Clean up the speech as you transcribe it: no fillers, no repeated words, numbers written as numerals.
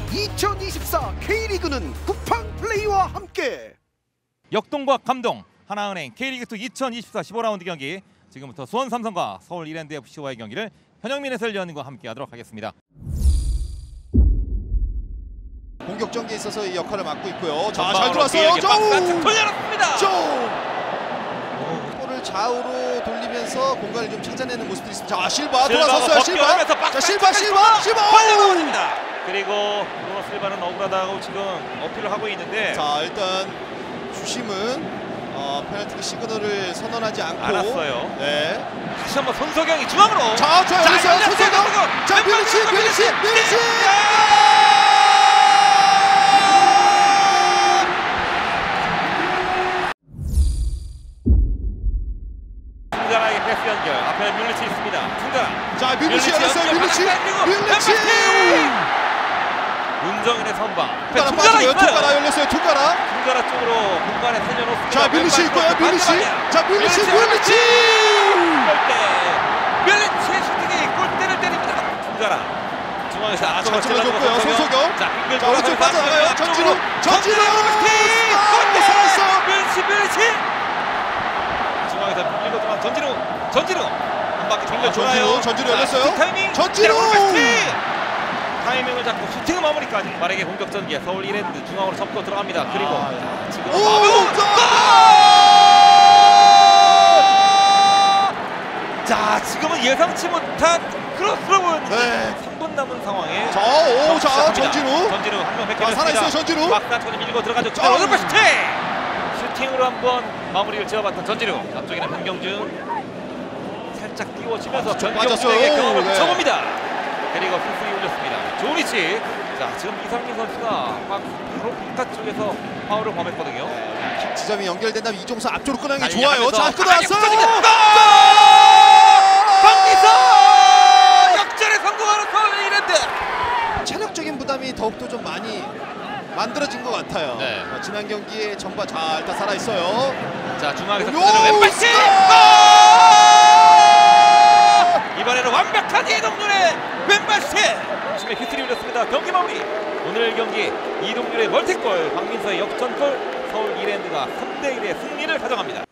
2024 K리그는 쿠팡 플레이와 함께. 역동과 감동, 하나은행 K리그2 2024 15라운드 경기, 지금부터 수원 삼성과 서울 이랜드 FC와의 경기를 현영민 해설위원과 함께하도록 하겠습니다. 공격 전개에 있어서 이 역할을 맡고 있고요. 자, 잘 들어왔어요. 조! 돌려놨습니다. 조! 볼을 좌우로 돌리면서 공간을 좀 찾아내는 모습들이 있습니다. 자, 실바 돌아섰어요. 실바. 자, 실바. 걸려버립니다. 그리고 브루노 실바는 억울하다고 지금 어필을 하고 있는데, 자, 일단 주심은 페널티 시그널을 선언하지 않고 알았어요. 네. 다시 한번 손석영이 중앙으로. 자, 열렸어요. 손석영. 자, 밀리치. 퉁가라의 패스 연결. 앞에 밀리치 있습니다. 퉁가라. 자, 밀리치 열렸어요. 밀리치. 문정인의 선방. 퉁가라 빠지고요. 퉁가라 열렸어요. 퉁가라 쪽으로 공간에 세워놓습니다. 자, 밀리치 있고요. 밀리치. 자, 밀리치. 골대. 밀리치의 슈팅이 골대를 때립니다. 퉁가라. 중앙에서 잘 찔러줬고요. 손석영. 자, 자, 오른쪽 빠져나가요. 전진우. 골대 살았어요. 밀리치. 중앙에서 밀고 들어간 전진우. 한 바퀴 돌려줘요. 전진우 열렸어요. 타이밍. 전진우. 타이밍을 잡고 슈팅 마무리까지. 빠르게 공격 전개. 서울 이랜드 중앙으로 접고 들어갑니다. 그리고 지금 자, 지금은 예상치 못한 크로스로 보였는데, 네. 3분 남은 상황에 자, 전진우 한명 뺏겨냈습니다. 살아있어요. 전진우. 박사천이 밀고 들어가죠. 오른발 슈팅으로 한번 마무리를 지어봤던 전진우. 앞쪽에는 박경준 살짝 띄워주면서 빠졌어요. 경험을 네. 쳐봅니다. 그리고 풀스윙 올렸습니다. 좋은 위치. 자, 지금 이상민 선수가 막 바로 바깥쪽에서 파울을 범했거든요. 킥 지점이 연결된다면 이종수 앞쪽으로 끊는 게 달려가면서 좋아요. 자, 끊어놨어요. 박미서 역전에 성공하는 서울 이랜드. 체력적인 부담이 더욱더 좀 많이 만들어진 것 같아요. 네. 지난 경기에 전반 자, 일단 살아있어요. 자, 중앙에서 요! 왼발치. 이번에는 완벽한 이동률의 왼발치. 중심에 휘슬이 울렸습니다. 경기 마무리. 오늘 경기 이동률의 멀티골, 박민서의 역전골, 서울 이랜드가 3대1의 승리를 가져갑니다.